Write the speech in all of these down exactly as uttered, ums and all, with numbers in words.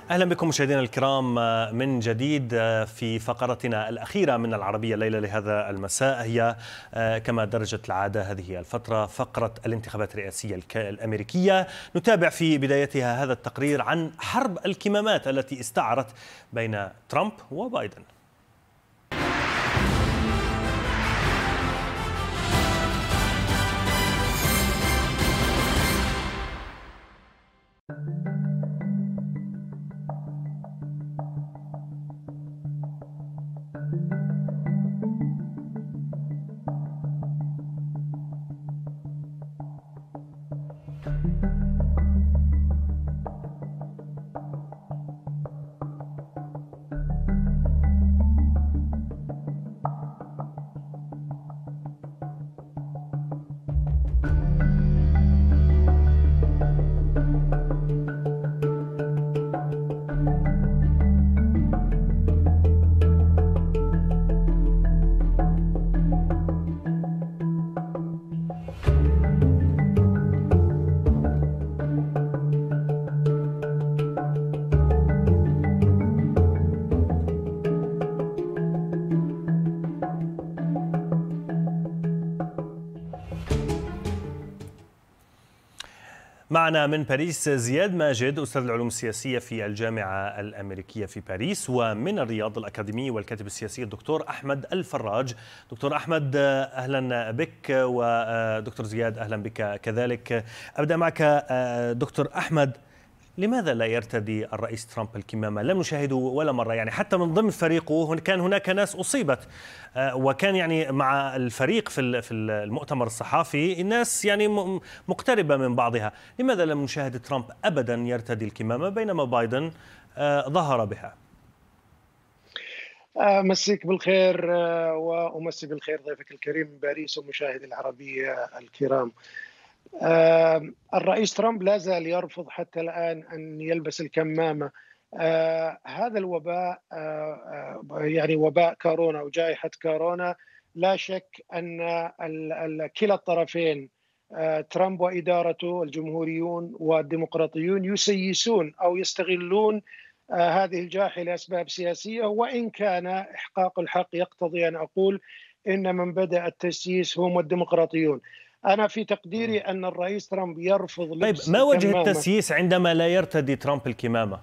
أهلا بكم مشاهدينا الكرام من جديد في فقرتنا الأخيرة من العربية الليلة لهذا المساء. هي كما درجت العادة هذه الفترة فقرة الانتخابات الرئاسية الأمريكية. نتابع في بدايتها هذا التقرير عن حرب الكمامات التي استعرت بين ترامب وبايدن. معنا من باريس زياد ماجد، أستاذ العلوم السياسية في الجامعة الأمريكية في باريس، ومن الرياض الأكاديمي والكاتب السياسي الدكتور أحمد الفراج. دكتور أحمد أهلا بك، ودكتور زياد أهلا بك كذلك. أبدأ معك دكتور أحمد، لماذا لا يرتدي الرئيس ترامب الكمامة؟ لم نشاهده ولا مرة، يعني حتى من ضمن فريقه كان هناك ناس أصيبت، وكان يعني مع الفريق في في المؤتمر الصحفي الناس يعني مقتربة من بعضها. لماذا لم نشاهد ترامب أبدا يرتدي الكمامة بينما بايدن ظهر بها؟ مسيك بالخير وأمسي بالخير ضيفك الكريم من باريس ومشاهدي العربية الكرام. آه الرئيس ترامب لا زال يرفض حتى الآن أن يلبس الكمامة. آه هذا الوباء آه يعني وباء كورونا وجائحة كورونا، لا شك أن ال ال كلا الطرفين آه ترامب وإدارته الجمهوريون والديمقراطيون يسيسون أو يستغلون آه هذه الجائحة لأسباب سياسية، وإن كان إحقاق الحق يقتضي أن أقول إن من بدأ التسييس هم الديمقراطيون. أنا في تقديري أن الرئيس ترامب يرفض لبس طيب ما وجه الكمامة. التسييس عندما لا يرتدي ترامب الكمامة؟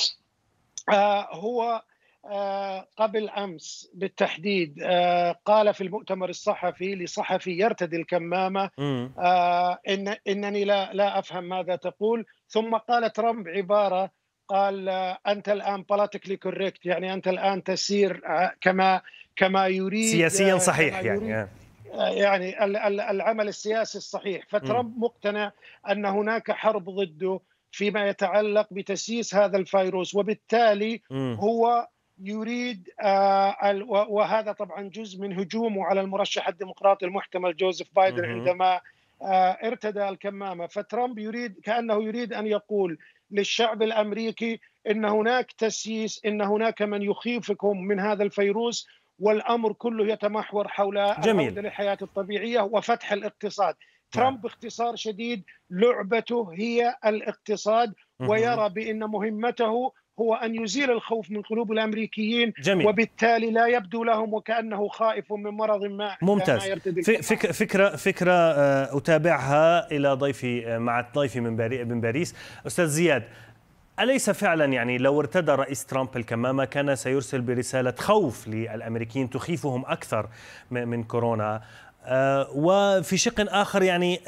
آه هو آه قبل أمس بالتحديد آه قال في المؤتمر الصحفي لصحفي يرتدي الكمامة آه إن إنني لا لا أفهم ماذا تقول. ثم قال ترامب عبارة، قال آه أنت الآن politically correct، يعني أنت الآن تسير آه كما كما يريد سياسيا صحيح، كما يعني يريد يعني العمل السياسي الصحيح. فترامب مقتنع أن هناك حرب ضده فيما يتعلق بتسييس هذا الفيروس، وبالتالي هو يريد وهذا طبعا جزء من هجومه على المرشح الديمقراطي المحتمل جوزيف بايدن عندما ارتدى الكمامة. فترامب يريد كأنه يريد أن يقول للشعب الأمريكي إن هناك تسييس، إن هناك من يخيفكم من هذا الفيروس، والأمر كله يتمحور حول العودة للحياة الطبيعية وفتح الاقتصاد. ترامب باختصار شديد لعبته هي الاقتصاد، ويرى بأن مهمته هو أن يزيل الخوف من قلوب الأمريكيين. جميل. وبالتالي لا يبدو لهم وكأنه خائف من مرض ما. ممتاز. فكرة فكرة فكرة أتابعها إلى ضيفي مع ضيفي من باريس أستاذ زياد. أليس فعلا يعني لو ارتدى رئيس ترامب الكمامة كان سيرسل برسالة خوف للأمريكيين تخيفهم أكثر من كورونا؟ وفي شق آخر يعني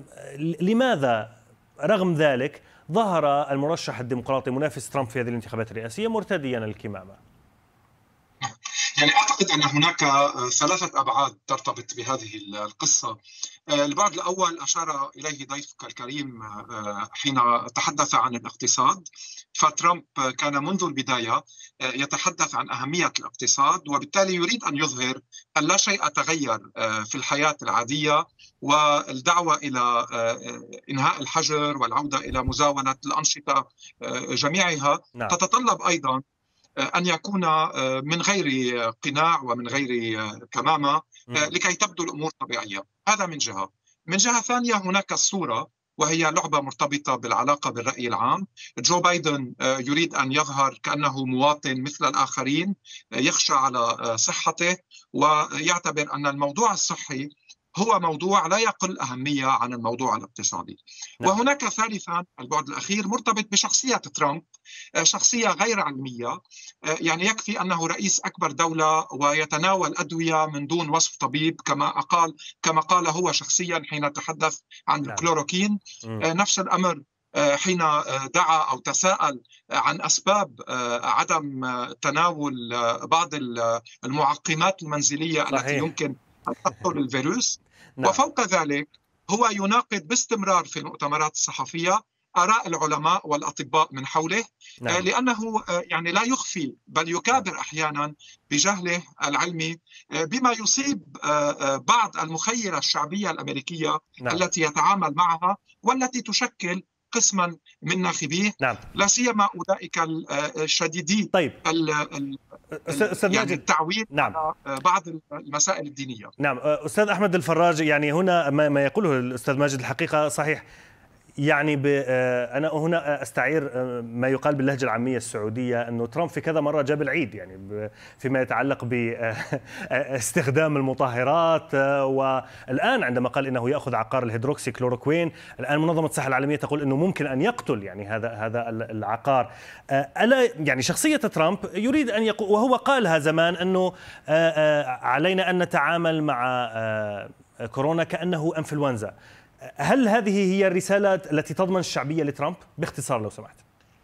لماذا رغم ذلك ظهر المرشح الديمقراطي منافس ترامب في هذه الانتخابات الرئاسية مرتديا الكمامة؟ يعني أعتقد أن هناك ثلاثة أبعاد ترتبط بهذه القصة. البعد الأول أشار إليه ضيفك الكريم حين تحدث عن الاقتصاد، فترامب كان منذ البداية يتحدث عن أهمية الاقتصاد، وبالتالي يريد أن يظهر أن لا شيء تغير في الحياة العادية، والدعوة إلى إنهاء الحجر والعودة إلى مزاولة الأنشطة جميعها نعم. تتطلب أيضا أن يكون من غير قناع ومن غير كمامة لكي تبدو الأمور طبيعية. هذا من جهة. من جهة ثانية هناك الصورة وهي لعبة مرتبطة بالعلاقة بالرأي العام. جو بايدن يريد أن يظهر كأنه مواطن مثل الآخرين، يخشى على صحته ويعتبر أن الموضوع الصحي هو موضوع لا يقل أهمية عن الموضوع الاقتصادي. نعم. وهناك ثالثا البعد الأخير مرتبط بشخصية ترامب، شخصية غير علمية. يعني يكفي أنه رئيس أكبر دولة ويتناول أدوية من دون وصف طبيب كما قال كما قال هو شخصيا حين تحدث عن نعم. الكلوروكين. م. نفس الأمر حين دعا أو تساءل عن أسباب عدم تناول بعض المعقمات المنزلية صحيح. التي يمكن أن تقتل الفيروس. نعم. وفوق ذلك هو يناقض باستمرار في المؤتمرات الصحفية آراء العلماء والأطباء من حوله. نعم. لأنه يعني لا يخفي بل يكابر أحيانا بجهله العلمي بما يصيب بعض المخيرة الشعبية الأمريكية. نعم. التي يتعامل معها والتي تشكل قسما من ناخبيه. نعم. لا سيما أولئك الشديدين. طيب. ال ال أستاذ يعني التعويل. نعم. على بعض المسائل الدينية. نعم أستاذ أحمد الفراج، يعني هنا ما يقوله الأستاذ ماجد الحقيقة صحيح. يعني أنا هنا أستعير ما يقال باللهجة العامية السعودية أنه ترامب في كذا مرة جاب العيد، يعني فيما يتعلق باستخدام المطهرات، والآن عندما قال إنه يأخذ عقار الهيدروكسي كلوروكوين، الآن منظمة الصحة العالمية تقول أنه ممكن أن يقتل يعني هذا هذا العقار. ألا يعني شخصية ترامب يريد أن يقول، وهو قالها زمان، أنه علينا أن نتعامل مع كورونا كأنه أنفلونزا. هل هذه هي الرسالة التي تضمن الشعبية لترامب؟ باختصار لو سمحت.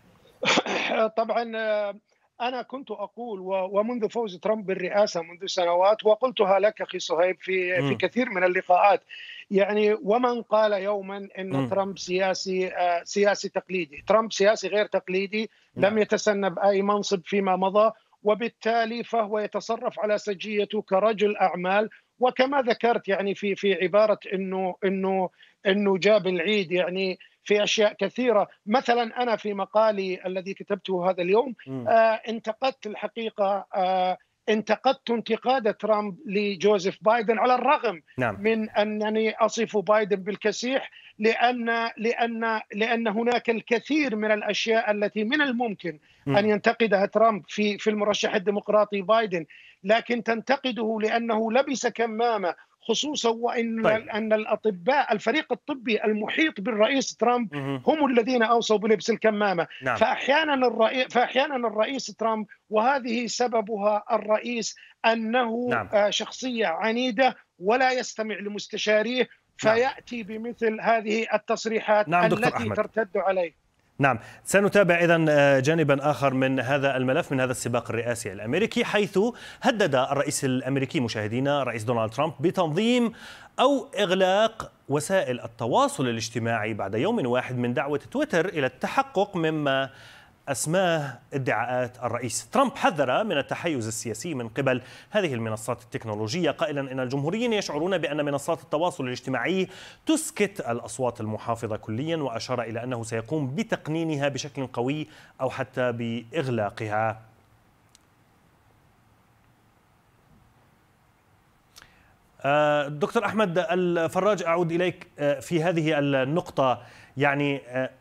طبعا أنا كنت أقول ومنذ فوز ترامب بالرئاسة منذ سنوات، وقلتها لك أخي صهيب في م. في كثير من اللقاءات، يعني ومن قال يوما أن م. ترامب سياسي سياسي تقليدي. ترامب سياسي غير تقليدي، م. لم يتسنب أي منصب فيما مضى، وبالتالي فهو يتصرف على سجيته كرجل أعمال. وكما ذكرت يعني في في عبارة انه انه انه جاب العيد، يعني في اشياء كثيره. مثلا انا في مقالي الذي كتبته هذا اليوم آه انتقدت الحقيقه آه انتقدت انتقاد ترامب لجوزيف بايدن، على الرغم نعم. من انني اصف بايدن بالكسيح، لان لان لان هناك الكثير من الاشياء التي من الممكن م. ان ينتقدها ترامب في في المرشح الديمقراطي بايدن، لكن تنتقده لأنه لبس كمامة، خصوصا وإن طيب. أن الأطباء الفريق الطبي المحيط بالرئيس ترامب هم الذين أوصوا بلبس الكمامة. نعم. فأحيانا الرئيس فأحيانا الرئيس ترامب، وهذه سببها الرئيس أنه نعم. شخصية عنيدة ولا يستمع لمستشاريه، فيأتي نعم. بمثل هذه التصريحات نعم التي أحمد. ترتد عليه. نعم، سنتابع إذن جانبا آخر من هذا الملف، من هذا السباق الرئاسي الأمريكي، حيث هدد الرئيس الأمريكي مشاهدينا رئيس دونالد ترامب بتنظيم أو إغلاق وسائل التواصل الاجتماعي بعد يوم واحد من دعوة تويتر إلى التحقق مما أسماه ادعاءات الرئيس. ترامب حذر من التحيز السياسي من قبل هذه المنصات التكنولوجية، قائلا إن الجمهوريين يشعرون بأن منصات التواصل الاجتماعي تسكت الأصوات المحافظة كليا، وأشار إلى أنه سيقوم بتقنينها بشكل قوي أو حتى بإغلاقها. دكتور أحمد الفراج، أعود إليك في هذه النقطة. يعني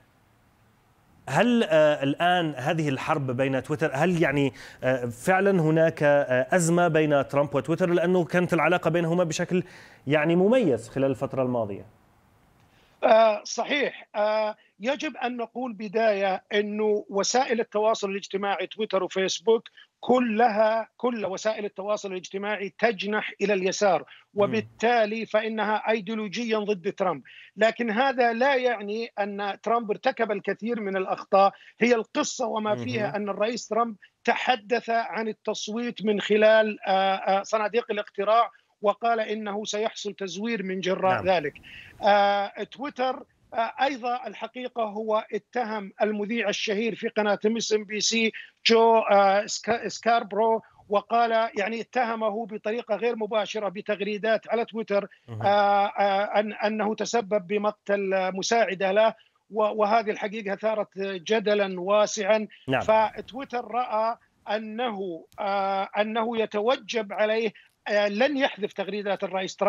هل الآن هذه الحرب بين تويتر، هل يعني فعلا هناك أزمة بين ترامب وتويتر، لأنه كانت العلاقة بينهما بشكل يعني مميز خلال الفترة الماضية؟ آه صحيح. آه يجب أن نقول بداية أنه وسائل التواصل الاجتماعي تويتر وفيسبوك كلها كل وسائل التواصل الاجتماعي تجنح إلى اليسار، وبالتالي فإنها أيديولوجيا ضد ترامب. لكن هذا لا يعني أن ترامب ارتكب الكثير من الأخطاء. هي القصة وما فيها أن الرئيس ترامب تحدث عن التصويت من خلال صناديق الاقتراع، وقال إنه سيحصل تزوير من جراء نعم. ذلك. تويتر أيضا الحقيقة هو اتهم المذيع الشهير في قناة ام اس ام بي سي جو سكاربرو، وقال يعني اتهمه بطريقة غير مباشرة بتغريدات على تويتر أن أنه تسبب بمقتل مساعدة له، وهذه الحقيقة ثارت جدلا واسعا. نعم. فتويتر رأى أنه أنه يتوجب عليه لن يحذف تغريدات الرئيس ترامب،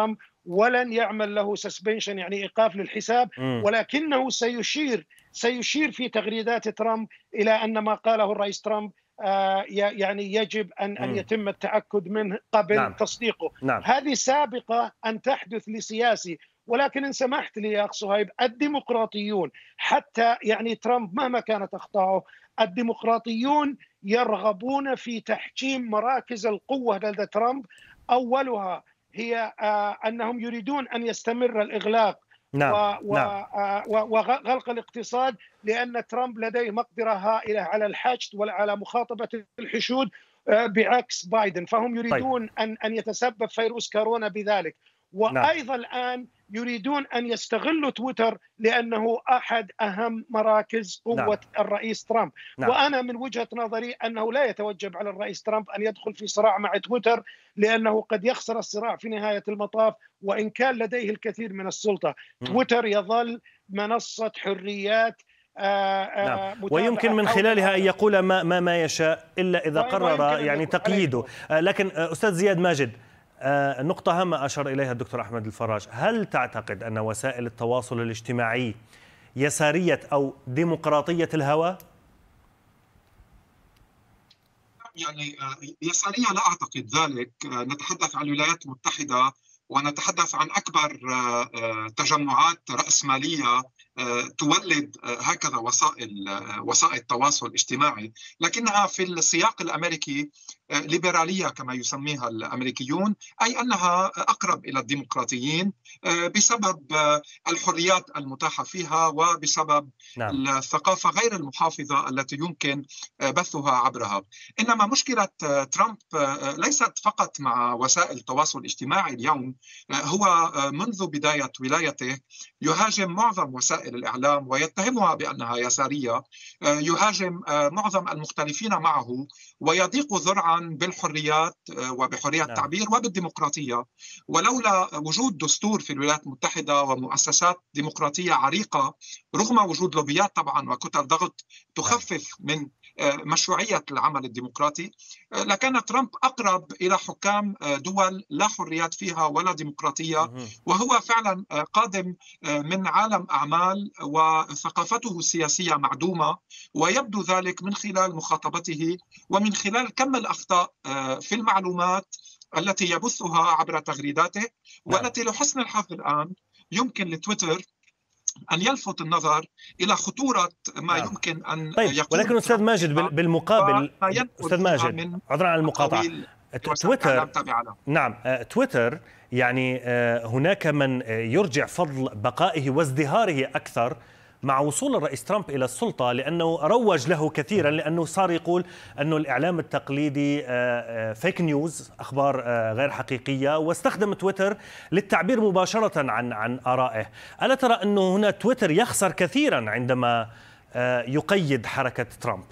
ولن يعمل له سسبنشن يعني إيقاف للحساب، م. ولكنه سيشير سيشير في تغريدات ترامب إلى أن ما قاله الرئيس ترامب آه يعني يجب أن أن يتم التأكد منه قبل نعم. تصديقه. نعم. هذه سابقة أن تحدث لسياسي، ولكن إن سمحت لي يا أخ صهيب، الديمقراطيون حتى يعني ترامب مهما كانت أخطاؤه، الديمقراطيون يرغبون في تحجيم مراكز القوة لدى ترامب. أولها هي آه أنهم يريدون أن يستمر الإغلاق نعم. و نعم. آه وغلق الاقتصاد، لأن ترامب لديه مقدرة هائلة على الحشد وعلى مخاطبة الحشود آه بعكس بايدن، فهم يريدون طيب. أن أن يتسبب فيروس كورونا بذلك. وأيضا نعم. الآن يريدون أن يستغلوا تويتر لأنه أحد أهم مراكز قوة نعم. الرئيس ترامب. نعم. وأنا من وجهة نظري أنه لا يتوجب على الرئيس ترامب أن يدخل في صراع مع تويتر، لأنه قد يخسر الصراع في نهاية المطاف، وإن كان لديه الكثير من السلطة. م. تويتر يظل منصة حريات آآ آآ نعم. ويمكن من خلالها أن يقول ما, ما, ما يشاء إلا إذا قرر يعني تقييده. لكن أستاذ زياد ماجد، نقطة هامة أشار إليها الدكتور أحمد الفراج، هل تعتقد أن وسائل التواصل الاجتماعي يسارية أو ديمقراطية الهوى؟ يعني يسارية لا أعتقد ذلك. نتحدث عن الولايات المتحدة ونتحدث عن أكبر تجمعات رأسمالية تولد هكذا وسائل وسائل التواصل الاجتماعي، لكنها في السياق الأمريكي ليبرالية كما يسميها الأمريكيون، أي أنها أقرب إلى الديمقراطيين بسبب الحريات المتاحة فيها وبسبب نعم. الثقافة غير المحافظة التي يمكن بثها عبرها. إنما مشكلة ترامب ليست فقط مع وسائل التواصل الاجتماعي اليوم، هو منذ بداية ولايته يهاجم معظم وسائل الإعلام ويتهمها بأنها يسارية، يهاجم معظم المختلفين معه ويضيق ذرعا بالحريات وبحرية التعبير وبالديمقراطية. ولولا وجود دستور في الولايات المتحدة ومؤسسات ديمقراطية عريقة، رغم وجود لوبيات طبعا وكتل ضغط تخفف من مشروعية العمل الديمقراطي، لكان ترامب أقرب إلى حكام دول لا حريات فيها ولا ديمقراطية، وهو فعلا قادم من عالم أعمال وثقافته السياسية معدومة، ويبدو ذلك من خلال مخاطبته ومن خلال كم الأخطاء في المعلومات التي يبثها عبر تغريداته، والتي لحسن الحظ الآن يمكن لتويتر أن يلفت النظر إلى خطورة ما نعم. يمكن أن طيب يكون. ولكن أستاذ ماجد بالمقابل، أستاذ ماجد عذرا على المقاطعة، تويتر نعم تويتر يعني هناك من يرجع فضل بقائه وازدهاره أكثر مع وصول الرئيس ترامب إلى السلطة، لأنه روج له كثيرا، لأنه صار يقول أنه الإعلام التقليدي فيك نيوز، أخبار غير حقيقية، واستخدم تويتر للتعبير مباشرة عن عن آرائه. ألا ترى أنه هنا تويتر يخسر كثيرا عندما يقيد حركة ترامب؟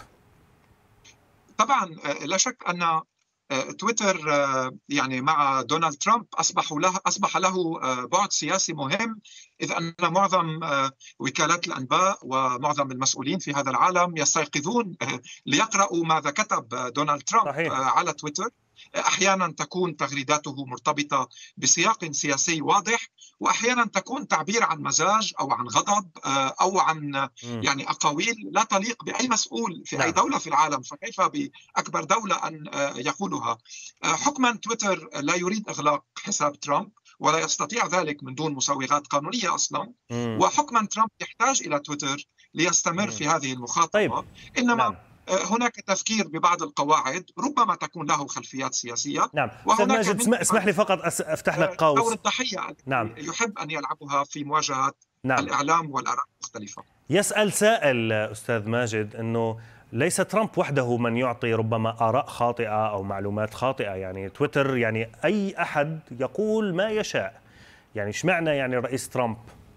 طبعا لا شك أن تويتر يعني مع دونالد ترامب أصبح له أصبح له بعد سياسي مهم، إذ أن معظم وكالات الأنباء ومعظم المسؤولين في هذا العالم يستيقظون ليقرأوا ماذا كتب دونالد ترامب صحيح. على تويتر. أحيانا تكون تغريداته مرتبطة بسياق سياسي واضح، وأحيانا تكون تعبير عن مزاج أو عن غضب أو عن م. يعني أقاويل لا تليق بأي مسؤول في نعم. أي دولة في العالم، فكيف بأكبر دولة أن يقولها. حكما تويتر لا يريد إغلاق حساب ترامب ولا يستطيع ذلك من دون مسوغات قانونية أصلا، م. وحكما ترامب يحتاج إلى تويتر ليستمر م. في هذه المخاطبة. طيب. إنما نعم. هناك تفكير ببعض القواعد ربما تكون له خلفيات سياسية. نعم. أستاذ ماجد اسمح, اسمح لي فقط أفتح لك قوس. دور الضحية نعم. يحب أن يلعبها في مواجهة نعم. الإعلام والآراء المختلفة. يسأل سائل أستاذ ماجد أنه ليس ترامب وحده من يعطي ربما آراء خاطئة أو معلومات خاطئة، يعني تويتر يعني أي أحد يقول ما يشاء، يعني اشمعنى يعني رئيس ترامب؟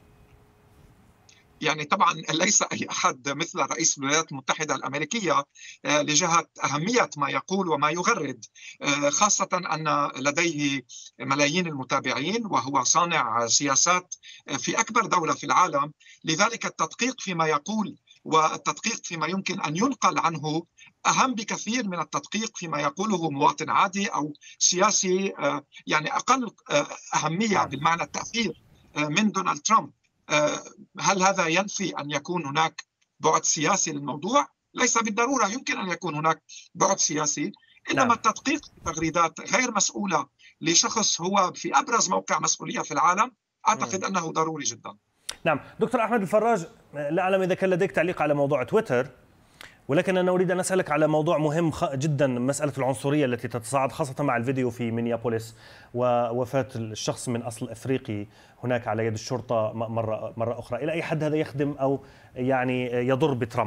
يعني طبعا ليس أي أحد مثل رئيس الولايات المتحدة الأمريكية لجهة أهمية ما يقول وما يغرد، خاصة أن لديه ملايين المتابعين وهو صانع سياسات في أكبر دولة في العالم. لذلك التدقيق فيما يقول والتدقيق فيما يمكن أن ينقل عنه أهم بكثير من التدقيق فيما يقوله مواطن عادي أو سياسي يعني أقل أهمية بالمعنى التأثير من دونالد ترامب. هل هذا ينفي أن يكون هناك بعد سياسي للموضوع؟ ليس بالضرورة، يمكن أن يكون هناك بعد سياسي، إنما نعم. التدقيق في تغريدات غير مسؤولة لشخص هو في أبرز موقع مسؤولية في العالم أعتقد م. أنه ضروري جدا. نعم دكتور أحمد الفراج، لا أعلم إذا كان لديك تعليق على موضوع تويتر، ولكن أنا أريد أن أسألك على موضوع مهم جدا، مسألة العنصرية التي تتصاعد خاصة مع الفيديو في مينيابوليس ووفاة الشخص من أصل أفريقي هناك على يد الشرطة مرة مرة أخرى. إلى أي حد هذا يخدم أو يعني يضر بترامب؟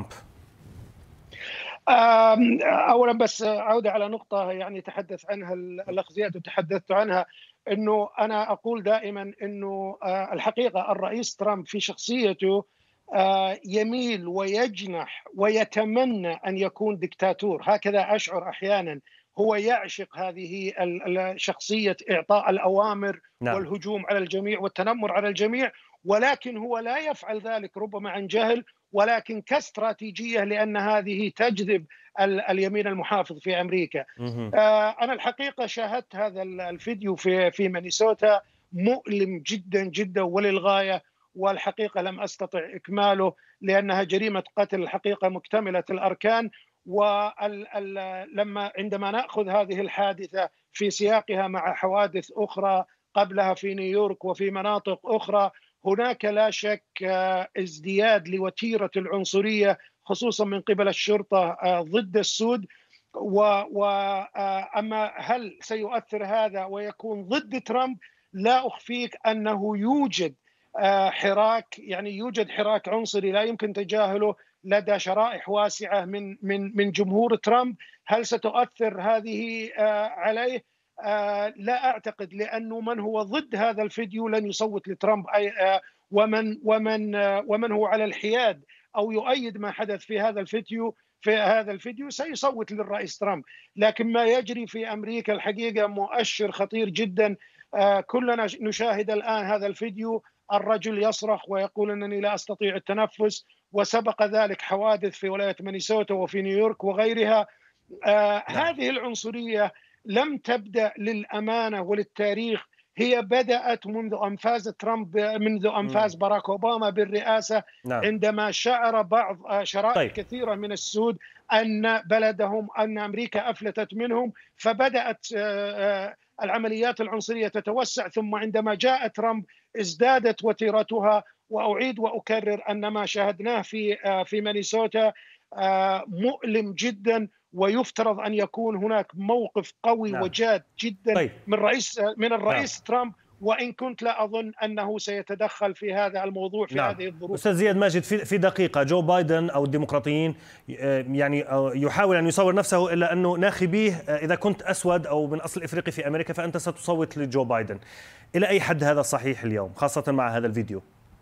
أولا بس عودة على نقطة يعني تحدث عنها الأخ زياد وتحدثت عنها، أنه أنا أقول دائما أنه الحقيقة الرئيس ترامب في شخصيته يميل ويجنح ويتمنى أن يكون دكتاتور، هكذا أشعر أحيانا. هو يعشق هذه الشخصية إعطاء الأوامر نعم. والهجوم على الجميع والتنمر على الجميع، ولكن هو لا يفعل ذلك ربما عن جهل ولكن كاستراتيجية، لأن هذه تجذب اليمين المحافظ في أمريكا. أنا الحقيقة شاهدت هذا الفيديو في في مينيسوتا، مؤلم جدا جدا وللغاية، والحقيقة لم أستطع إكماله لأنها جريمة قتل الحقيقة مكتملة الأركان. ولما عندما نأخذ هذه الحادثة في سياقها مع حوادث أخرى قبلها في نيويورك وفي مناطق أخرى، هناك لا شك ازدياد لوتيرة العنصرية خصوصا من قبل الشرطة ضد السود. وأما هل سيؤثر هذا ويكون ضد ترامب؟ لا أخفيك أنه يوجد حراك، يعني يوجد حراك عنصري لا يمكن تجاهله لدى شرائح واسعة من من من جمهور ترامب. هل ستؤثر هذه عليه؟ لا أعتقد، لأنه من هو ضد هذا الفيديو لن يصوت لترامب، أي ومن ومن ومن هو على الحياد أو يؤيد ما حدث في هذا الفيديو في هذا الفيديو سيصوت للرئيس ترامب. لكن ما يجري في أمريكا الحقيقة مؤشر خطير جدا. كلنا نشاهد الآن هذا الفيديو، الرجل يصرخ ويقول أنني لا أستطيع التنفس، وسبق ذلك حوادث في ولاية مينيسوتا وفي نيويورك وغيرها. آه هذه العنصرية لم تبدأ للأمانة وللتاريخ، هي بدأت منذ أن فاز ترامب، منذ أن فاز باراك أوباما بالرئاسة. نعم. عندما شعر بعض شرائح طيب. كثيرة من السود أن بلدهم، أن أمريكا أفلتت منهم، فبدأت آه العمليات العنصرية تتوسع. ثم عندما جاء ترامب ازدادت وتيرتها. وأعيد وأكرر أن ما شاهدناه في في مينيسوتا مؤلم جدا، ويفترض أن يكون هناك موقف قوي نعم. وجاد جدا طيب. من رئيس من الرئيس نعم. ترامب، وإن كنت لا أظن أنه سيتدخل في هذا الموضوع في نعم. هذه الظروف. أستاذ زياد ماجد، في في دقيقة، جو بايدن أو الديمقراطيين يعني يحاول أن يصور نفسه إلا أنه ناخبيه إذا كنت أسود أو من أصل إفريقي في أمريكا فأنت ستصوت لجو بايدن. إلى أي حد هذا صحيح اليوم خاصة مع هذا الفيديو؟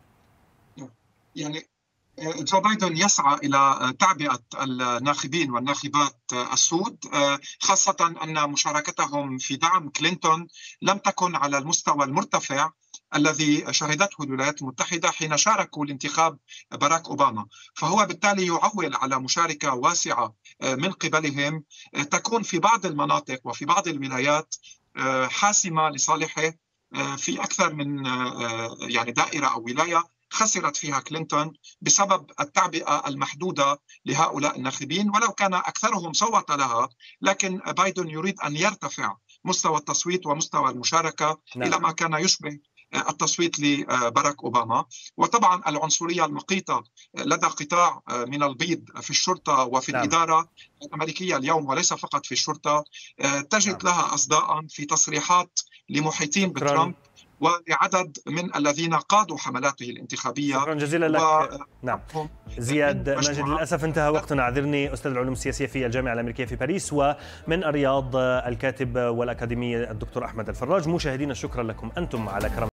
يعني جو بايدن يسعى إلى تعبئة الناخبين والناخبات السود، خاصة أن مشاركتهم في دعم كلينتون لم تكن على المستوى المرتفع الذي شهدته الولايات المتحدة حين شاركوا لانتخاب باراك أوباما. فهو بالتالي يعول على مشاركة واسعة من قبلهم تكون في بعض المناطق وفي بعض الولايات حاسمة لصالحه في أكثر من يعني دائرة أو ولاية خسرت فيها كلينتون بسبب التعبئة المحدودة لهؤلاء الناخبين، ولو كان أكثرهم صوت لها. لكن بايدن يريد أن يرتفع مستوى التصويت ومستوى المشاركة نعم. إلى ما كان يشبه التصويت لباراك أوباما. وطبعا العنصرية المقيتة لدى قطاع من البيض في الشرطة وفي نعم. الإدارة الأمريكية اليوم، وليس فقط في الشرطة، تجد نعم. لها أصداء في تصريحات لمحيطين بترامب ولعدد من الذين قادوا حملاته الانتخابية. شكرا جزيلا لك. و... نعم زياد ماجد، للأسف انتهى وقتنا، اعذرني. أستاذ العلوم السياسية في الجامعة الأمريكية في باريس، ومن الرياض الكاتب والأكاديمي الدكتور أحمد الفراج. مشاهدينا شكرا لكم أنتم على كرم